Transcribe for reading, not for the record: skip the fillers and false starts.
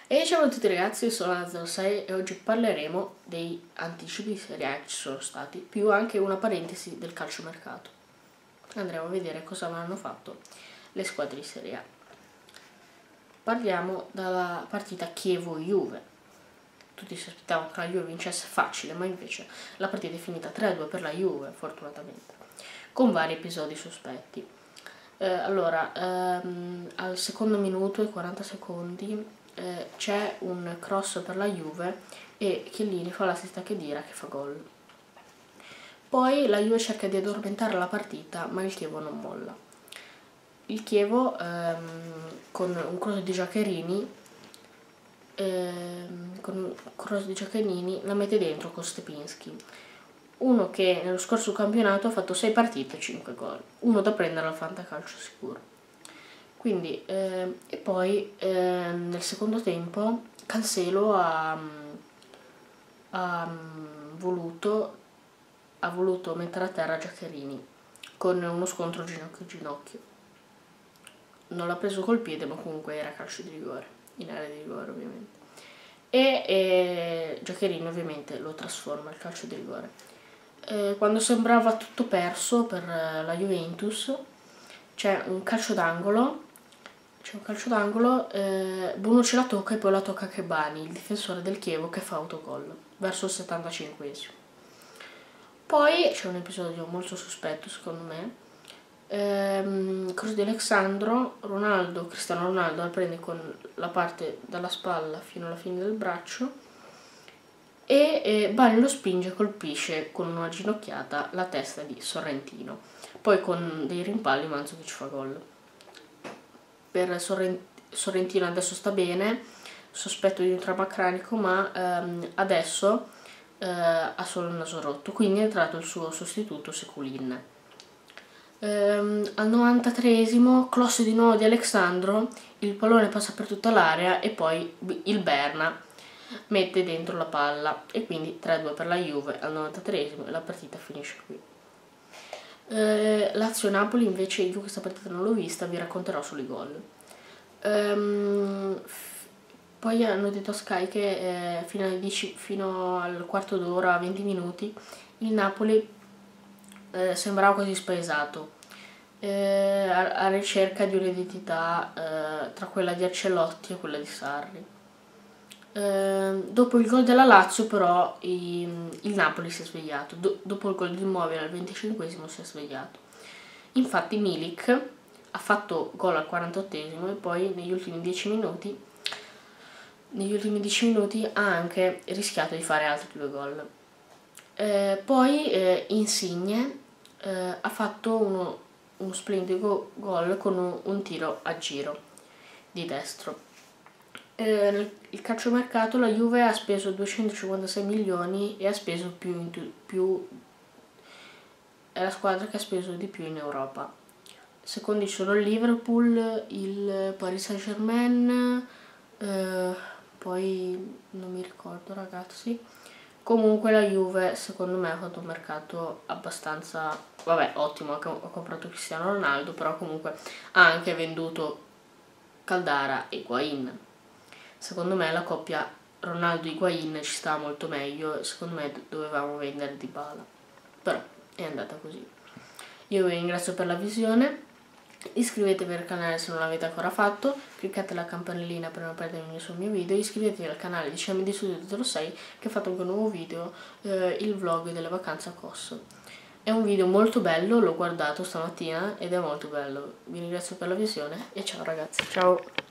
E ciao a tutti ragazzi, io sono Anna06 e oggi parleremo dei anticipi di Serie A che ci sono stati, più anche una parentesi del calciomercato. Andremo a vedere cosa avranno fatto le squadre di Serie A. Parliamo dalla partita Chievo-Juve. Tutti si aspettavano che la Juve vincesse facile, ma invece la partita è finita 3-2 per la Juve, fortunatamente, con vari episodi sospetti. Al secondo minuto e 40 secondi c'è un cross per la Juve e Chiellini fa l'assist che Khedira che fa gol. Poi la Juve cerca di addormentare la partita, ma il Chievo non molla. Il Chievo con un cross di Giaccherini la mette dentro con Stepinski, uno che nello scorso campionato ha fatto 6 partite e 5 gol, uno da prendere al fantacalcio sicuro. Quindi, e poi nel secondo tempo Cancelo ha voluto mettere a terra Giaccherini con uno scontro ginocchio-ginocchio. Non l'ha preso col piede, ma comunque era calcio di rigore, in area di rigore ovviamente. E Giaccherini ovviamente lo trasforma il calcio di rigore. Quando sembrava tutto perso per la Juventus c'è un calcio d'angolo, Bonucci la tocca e poi la tocca Kebani, il difensore del Chievo, che fa autogol verso il 75esimo. Poi c'è un episodio molto sospetto secondo me, cross di Alexandro, Cristiano Ronaldo la prende con la parte dalla spalla fino alla fine del braccio e Bani lo spinge e colpisce con una ginocchiata la testa di Sorrentino. Poi con dei rimpalli Mandzukic fa gol. Per Sorrentino adesso sta bene, sospetto di un trauma cranico, ma adesso ha solo il naso rotto, quindi è entrato il suo sostituto Sekulin. Al 93esimo cross di nuovo di Alexandro, il pallone passa per tutta l'area e poi il Berna mette dentro la palla e quindi 3-2 per la Juve al 93esimo e la partita finisce qui. Lazio-Napoli invece io questa partita non l'ho vista, vi racconterò solo i gol. Poi hanno detto a Sky che fino al quarto d'ora, 20 minuti, il Napoli sembrava quasi spaesato, a ricerca di un'identità tra quella di Ancelotti e quella di Sarri. Dopo il gol della Lazio però il Napoli si è svegliato, dopo il gol di Immobile al 25esimo si è svegliato. Infatti Milik ha fatto gol al 48esimo e poi negli ultimi 10 minuti ha anche rischiato di fare altri 2 gol. Poi Insigne ha fatto uno splendido gol con un tiro a giro di destro. Il calciomercato la Juve ha speso 256 milioni e ha speso è la squadra che ha speso di più in Europa. Secondi sono il Liverpool, il Paris Saint-Germain, poi non mi ricordo ragazzi. Comunque la Juve secondo me ha fatto un mercato abbastanza, ottimo, ha comprato Cristiano Ronaldo, però comunque ha anche venduto Caldara e Higuain. Secondo me la coppia Ronaldo-Higuain ci sta molto meglio, secondo me dovevamo vendere Dybala, però è andata così. Io vi ringrazio per la visione, iscrivetevi al canale se non l'avete ancora fatto, cliccate la campanellina per non perdere nessun mio video, iscrivetevi al canale di CMD Studio 06 che ha fatto anche un nuovo video, il vlog delle vacanze a Kos. È un video molto bello, l'ho guardato stamattina ed è molto bello. Vi ringrazio per la visione e ciao ragazzi, ciao!